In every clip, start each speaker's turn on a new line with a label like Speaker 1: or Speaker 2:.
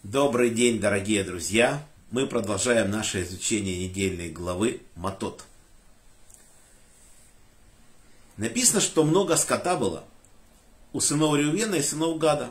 Speaker 1: Добрый день, дорогие друзья! Мы продолжаем наше изучение недельной главы Матот. Написано, что много скота было у сынов Реувена и сынов Гада.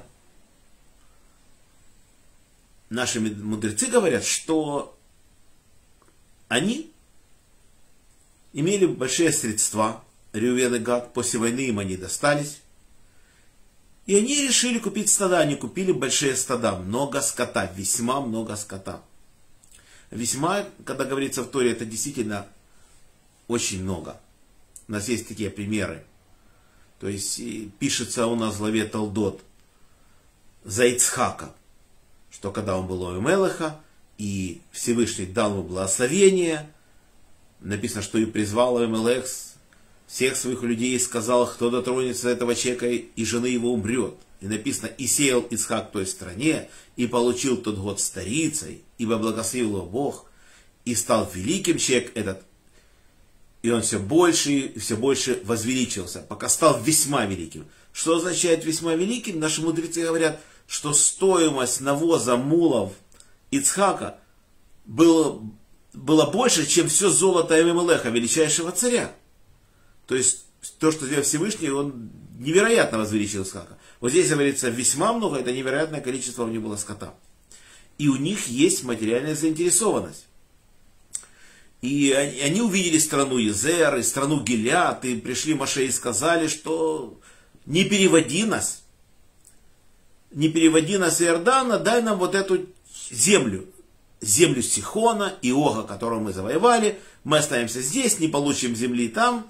Speaker 1: Наши мудрецы говорят, что они имели большие средства, Реувен и Гад, после войны им они достались. И они решили купить стада, они купили большие стада, много скота, весьма много скота. Весьма, когда говорится в Торе, это действительно очень много. У нас есть такие примеры. То есть пишется у нас в главе Толдот за Ицхака, что когда он был у Авимелеха, и Всевышний дал ему благословение, написано, что и призвал Авимелех всех своих людей и сказал, кто дотронется этого человека, и жены его умрет. И написано, и сеял Ицхак в той стране, и получил тот год старицей, ибо благословил его Бог, и стал великим человек этот, и он все больше и все больше возвеличился, пока стал весьма великим. Что означает весьма великим? Наши мудрецы говорят, что стоимость навоза мулов Ицхака было больше, чем все золото Авимелеха, величайшего царя. То есть, то, что сделал Всевышний, он невероятно возвеличил Ицхака. Вот здесь говорится, весьма много, это невероятное количество у них было скота. И у них есть материальная заинтересованность. И они увидели страну Езер, и страну Гилеад, и пришли Моше и сказали, что не переводи нас с Иордана, дай нам вот эту землю Сихона и Ога, которую мы завоевали, мы останемся здесь, не получим земли там.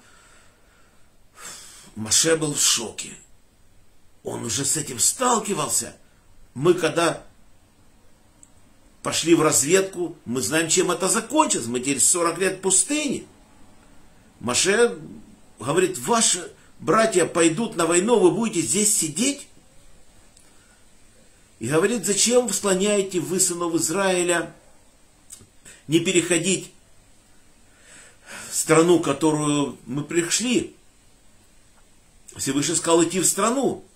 Speaker 1: Моше был в шоке. Он уже с этим сталкивался. Мы когда пошли в разведку, мы знаем, чем это закончится. Мы теперь 40 лет в пустыне. Моше говорит, ваши братья пойдут на войну, вы будете здесь сидеть? И говорит, зачем склоняете вы, сынов Израиля, не переходить в страну, которую мы пришли? Всевышний сказал идти в страну.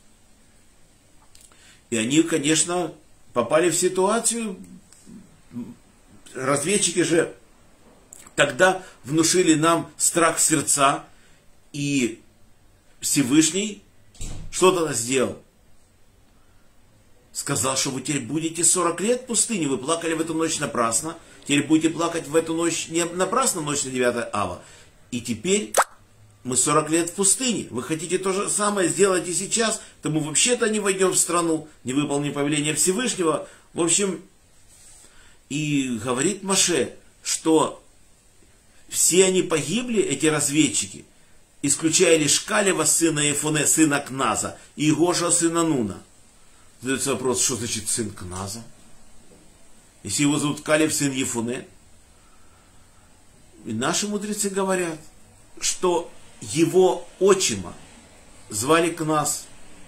Speaker 1: И они, конечно, попали в ситуацию. Разведчики же тогда внушили нам страх в сердца. И Всевышний что тогда сделал? Сказал, что вы теперь будете 40 лет в пустыне. Вы плакали в эту ночь напрасно. Теперь будете плакать в эту ночь не напрасно, ночь на 9 ава. И теперь мы 40 лет в пустыне. Вы хотите то же самое сделать и сейчас, то мы вообще-то не войдем в страну, не выполним повеление Всевышнего. В общем, и говорит Моше, что все они погибли, эти разведчики, исключая лишь Калева, сына Ефуне, сына Кназа, и Игоша, сына Нуна. Задается вопрос, что значит сын Кназа? Если его зовут Калев, сын Ефуне. И наши мудрецы говорят, что его отчима звали Кназ.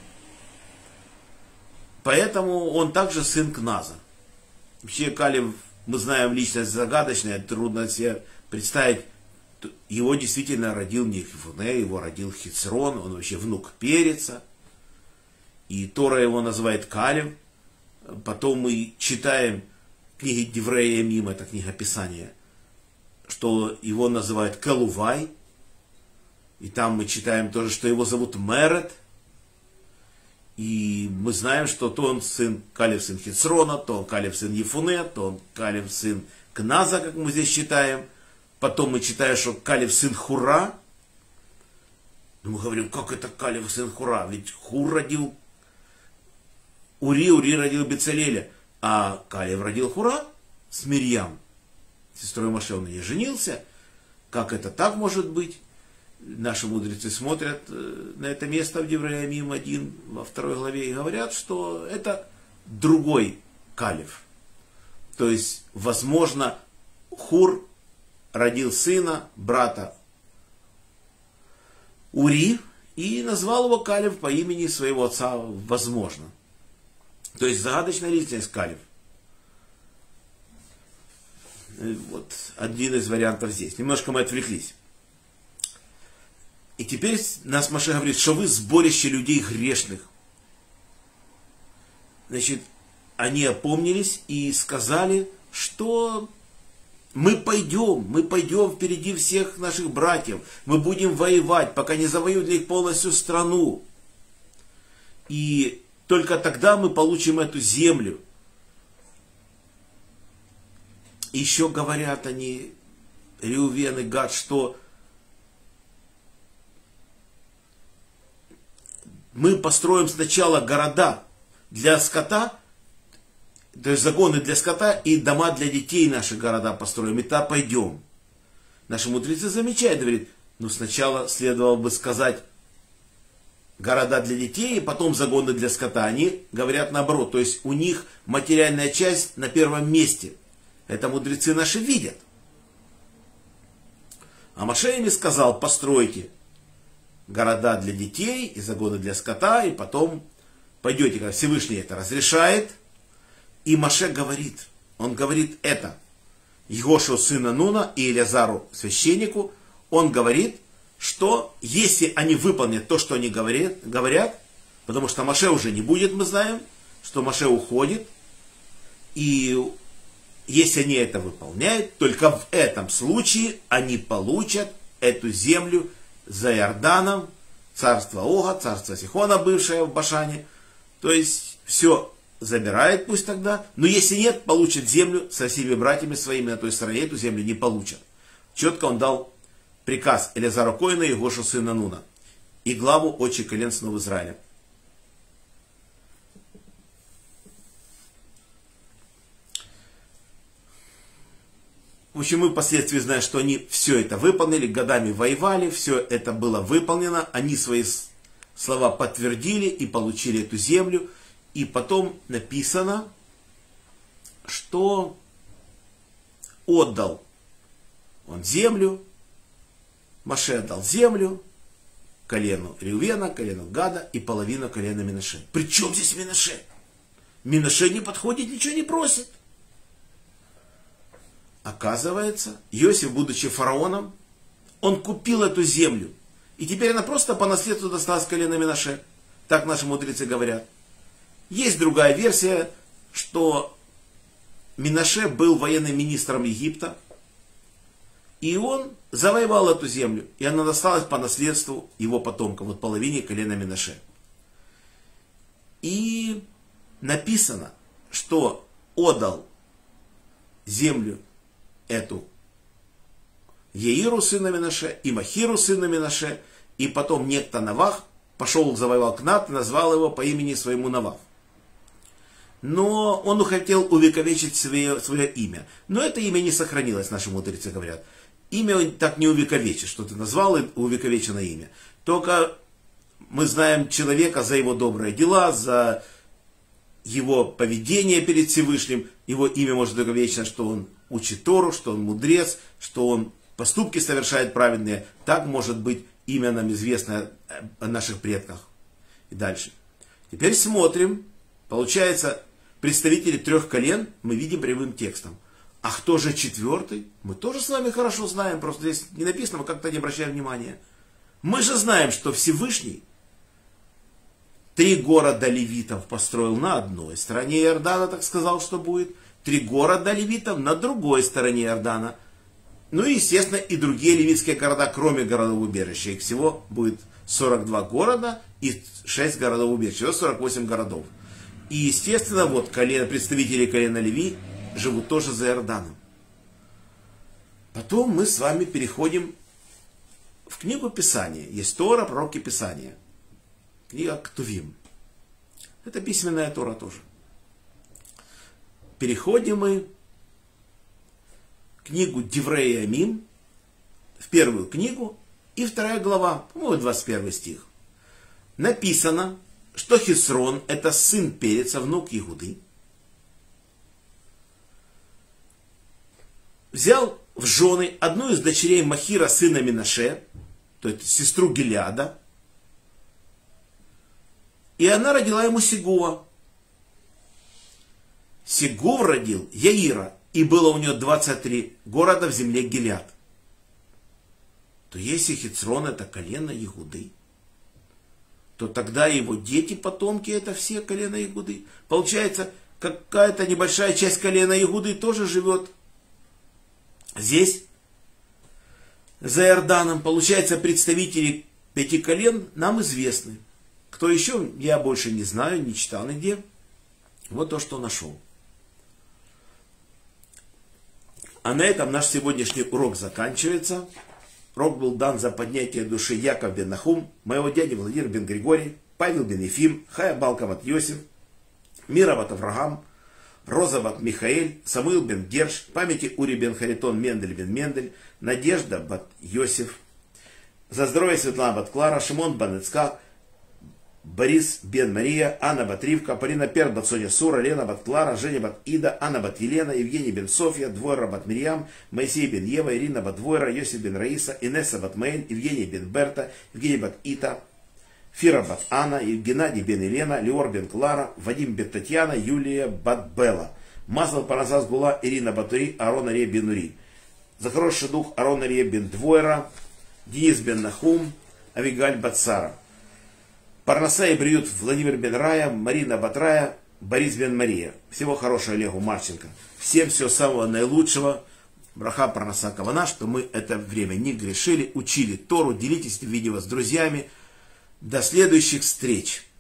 Speaker 1: Поэтому он также сын Кназа. Вообще Калев, мы знаем, личность загадочная, трудно себе представить. Его действительно родил не Ефуне, его родил Хицрон, он вообще внук Переца. И Тора его называет Калев. Потом мы читаем книги Деврея Мим, это книга Писания, что его называют Калувай. И там мы читаем тоже, что его зовут Мерет. И мы знаем, что то он сын Калев, сын Хицрона, то он Калев, сын Ефуне, то он Калев, сын Кназа, как мы здесь читаем. Потом мы читаем, что Калев, сын Хура. И мы говорим, как это Калев, сын Хура? Ведь Хур родил Ури родил Бецалеля. А Калев родил Хура с Мирьям. Сестрой Моше он не женился. Как это так может быть? Наши мудрецы смотрят на это место в Деврея Мим 1 во 2 главе и говорят, что это другой Калев. То есть, возможно, Хур родил сына, брата Ури, и назвал его Калев по имени своего отца, возможно. То есть, загадочная личность Калев. Вот один из вариантов здесь. Немножко мы отвлеклись. И теперь нас Моше говорит, что вы сборище людей грешных. Значит, они опомнились и сказали, что мы пойдем впереди всех наших братьев, мы будем воевать, пока не завоюют их полностью страну. И только тогда мы получим эту землю. Еще говорят они, Реувен и Гад, что мы построим сначала города для скота, то есть загоны для скота, и дома для детей наши города построим, и тогда пойдем. Наши мудрецы замечают, говорят, ну сначала следовало бы сказать города для детей, и потом загоны для скота. Они говорят наоборот, то есть у них материальная часть на первом месте. Это мудрецы наши видят. А Моше им сказал, постройте города для детей и загоны для скота, и потом пойдете, когда Всевышний это разрешает. И Моше говорит, он говорит это Егошу сына Нуна и Элиазару священнику, он говорит, что если они выполнят то, что они говорят, потому что Моше уже не будет, мы знаем, что Моше уходит, и если они это выполняют, только в этом случае они получат эту землю за Иорданом, царство Ога, царство Сихона, бывшее в Башане. То есть все забирает пусть тогда, но если нет, получат землю со всеми братьями своими на той стороне, эту землю не получат. Четко он дал приказ Элиазару Коэну и Егошу сына Нуна и главу отчий колен сынов Израиля. В общем, мы впоследствии знаем, что они все это выполнили, годами воевали, все это было выполнено, они свои слова подтвердили и получили эту землю. И потом написано, что отдал он землю, Моше отдал землю колену Реувена, колену Гада и половину колена Менаше. При чем здесь Менаше? Менаше не подходит, ничего не просит. Оказывается, Иосиф, будучи фараоном, он купил эту землю. И теперь она просто по наследству досталась колена Менаше. Так наши мудрецы говорят. Есть другая версия, что Менаше был военным министром Египта, и он завоевал эту землю, и она досталась по наследству его потомкам, вот половине колена Менаше. И написано, что отдал землю эту Еиру сына Менаше и Махиру сына Менаше, и потом некто Навах пошел, завоевал Кнат и назвал его по имени своему Навах. Но он хотел увековечить свое имя. Но это имя не сохранилось, наши мудрецы говорят. Имя так не увековечишь, что ты назвал и увековечено имя. Только мы знаем человека за его добрые дела, за его поведение перед Всевышним. Его имя может увековечено, что он учит Тору, что он мудрец, что он поступки совершает праведные. Так может быть имя нам известно о наших предках. И дальше. Теперь смотрим. Получается, представители 3 колен мы видим прямым текстом. А кто же 4? Мы тоже с вами хорошо знаем, просто здесь не написано, мы как-то не обращаем внимания. Мы же знаем, что Всевышний 3 города левитов построил на одной стороне Иордана, так сказал, что будет. 3 города левитов на другой стороне Иордана. Ну и, естественно, и другие левитские города, кроме городов убежища. Их всего будет 42 города и 6 городов убежища. Всего 48 городов. И, естественно, вот представители колена Леви живут тоже за Иорданом. Потом мы с вами переходим в книгу Писания. Есть Тора, пророки Писания. Книга Ктувим. Это письменная Тора тоже. Переходим мы в книгу Деврей Ямим, в первую книгу, и 2 глава, по-моему, 21 стих. Написано, что Хисрон, это сын Переца, внук Игуды, взял в жены одну из дочерей Махира, сына Менаше, то есть сестру Гилеада, и она родила ему Сегува. Сегув родил Яира, и было у него 23 города в земле Гилеад. То если Хисрон это колено Игуды, то тогда его дети, потомки, это все колено Игуды. Получается, какая-то небольшая часть колена Иуды тоже живет здесь, за Иорданом. Получается, представители 5 колен нам известны. Кто еще, я больше не знаю, не читал нигде. Вот то, что нашел. А на этом наш сегодняшний урок заканчивается. Урок был дан за поднятие души Яков бен Нахум, моего дяди Владимир бен Григорий, Павел бен Ефим, Хая Балка бат Йосиф, Мира бат Авраам, Роза бат Михаэль, Самуил бен Герш, памяти Ури бен Харитон, Мендель бен Мендель, Надежда бат Йосиф, за здоровье Светлана бат Клара, Шимон бан Ицкак, Борис бен Мария, Анна бат Ривка, Полина Пер бат Соня Сура, Лена бат Клара, Женя бат Ида, Анна бат Елена, Евгений бен Софья, Двойра бат Мирьям, Моисей бен Ева, Ирина бат Двойра, Йосиф бен Раиса, Инесса бат Мейн, Евгений бен Берта, Евгений бат Ита, Фира бат Анна, Геннадий бен Елена, Леор бен Клара, Вадим бен Татьяна, Юлия бат Белла, Мазал Паразас Гула, Ирина Батури, Арон Ария бен Ури. За хороший дух Арон Ария бен Двойра, Денис бен Нахум, Авигаль бат Сара. Парнаса и Бриют, Владимир бен Рая, Марина Батрая, Борис бен Мария. Всего хорошего Олегу Марченко. Всем всего самого наилучшего. Браха Парнаса Кавана, что мы это время не грешили, учили Тору. Делитесь этим видео с друзьями. До следующих встреч.